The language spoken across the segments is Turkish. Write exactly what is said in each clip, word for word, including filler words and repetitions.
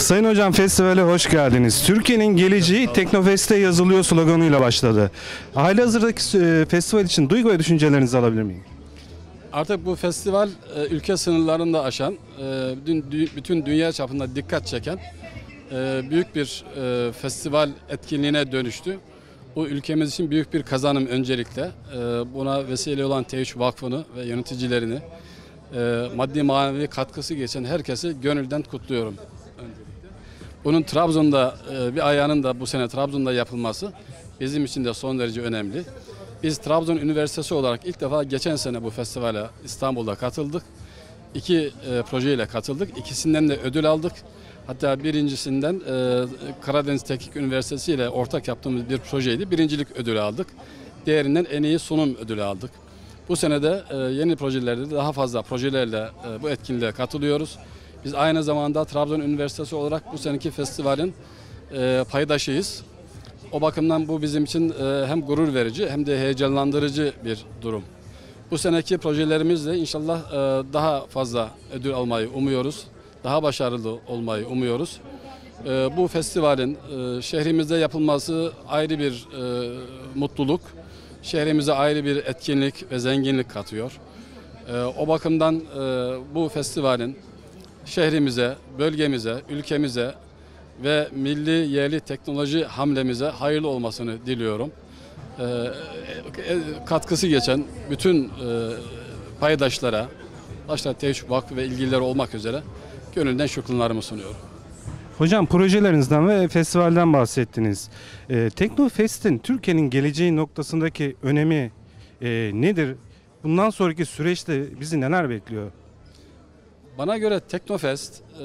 Sayın Hocam, festivale hoş geldiniz. Türkiye'nin geleceği Teknofest'te yazılıyor sloganıyla başladı. Halihazırdaki e, festival için duygu ve düşüncelerinizi alabilir miyim? Artık bu festival e, ülke sınırlarını da aşan, e, bütün, bütün dünya çapında dikkat çeken e, büyük bir e, festival etkinliğine dönüştü. Bu ülkemiz için büyük bir kazanım öncelikle. E, buna vesile olan T üç Vakfı'nı ve yöneticilerini, e, maddi manevi katkısı geçen herkesi gönülden kutluyorum. Bunun Trabzon'da e, bir ayağının da bu sene Trabzon'da yapılması bizim için de son derece önemli. Biz Trabzon Üniversitesi olarak ilk defa geçen sene bu festivale İstanbul'da katıldık. İki e, projeyle katıldık. İkisinden de ödül aldık. Hatta birincisinden e, Karadeniz Teknik Üniversitesi ile ortak yaptığımız bir projeydi. Birincilik ödülü aldık. Diğerinden en iyi sunum ödülü aldık. Bu sene de e, yeni projelerde daha fazla projelerle e, bu etkinliğe katılıyoruz. Biz aynı zamanda Trabzon Üniversitesi olarak bu seneki festivalin e, paydaşıyız. O bakımdan bu bizim için e, hem gurur verici hem de heyecanlandırıcı bir durum. Bu seneki projelerimizle inşallah e, daha fazla ödül almayı umuyoruz. Daha başarılı olmayı umuyoruz. E, bu festivalin e, şehrimizde yapılması ayrı bir e, mutluluk. Şehrimize ayrı bir etkinlik ve zenginlik katıyor. E, o bakımdan e, bu festivalin şehrimize, bölgemize, ülkemize ve milli yerli teknoloji hamlemize hayırlı olmasını diliyorum. Ee, katkısı geçen bütün e, paydaşlara, başta T üç Vakfı ve ilgililer olmak üzere gönülden şükranlarımı sunuyorum. Hocam, projelerinizden ve festivalden bahsettiniz. E, Teknofest'in Türkiye'nin geleceği noktasındaki önemi e, nedir? Bundan sonraki süreçte bizi neler bekliyor? Bana göre Teknofest e,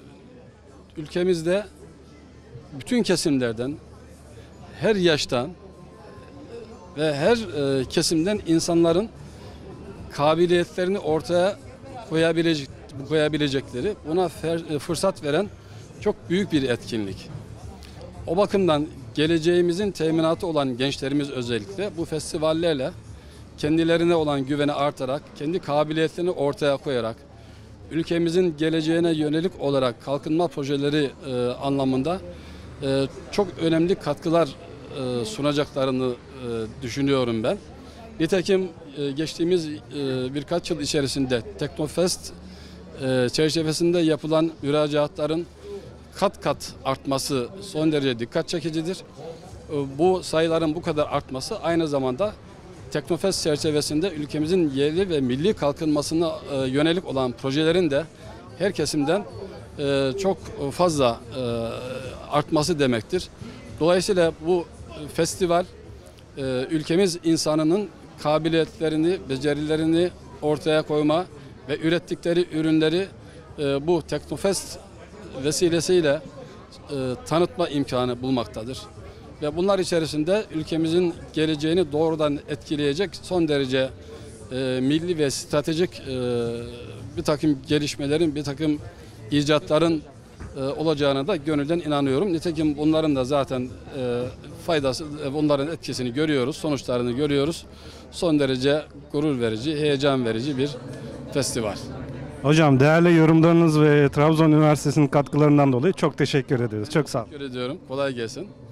ülkemizde bütün kesimlerden, her yaştan ve her e, kesimden insanların kabiliyetlerini ortaya koyabilecek, koyabilecekleri, buna fer, e, fırsat veren çok büyük bir etkinlik. O bakımdan geleceğimizin teminatı olan gençlerimiz özellikle bu festivallerle kendilerine olan güveni artarak, kendi kabiliyetlerini ortaya koyarak, ülkemizin geleceğine yönelik olarak kalkınma projeleri e, anlamında e, çok önemli katkılar e, sunacaklarını e, düşünüyorum ben. Nitekim e, geçtiğimiz e, birkaç yıl içerisinde Teknofest e, çerçevesinde yapılan müracaatların kat kat artması son derece dikkat çekicidir. E, bu sayıların bu kadar artması aynı zamanda Teknofest çerçevesinde ülkemizin yerli ve milli kalkınmasına e, yönelik olan projelerin de her kesimden e, çok fazla e, artması demektir. Dolayısıyla bu festival e, ülkemiz insanının kabiliyetlerini, becerilerini ortaya koyma ve ürettikleri ürünleri e, bu Teknofest vesilesiyle e, tanıtma imkanı bulmaktadır. Ve bunlar içerisinde ülkemizin geleceğini doğrudan etkileyecek son derece e, milli ve stratejik e, bir takım gelişmelerin, bir takım icatların e, olacağına da gönülden inanıyorum. Nitekim bunların da zaten e, faydası, e, bunların etkisini görüyoruz, sonuçlarını görüyoruz. Son derece gurur verici, heyecan verici bir festival. Hocam, değerli yorumlarınız ve Trabzon Üniversitesi'nin katkılarından dolayı çok teşekkür ederiz. Çok sağ olun. Teşekkür ediyorum. Kolay gelsin.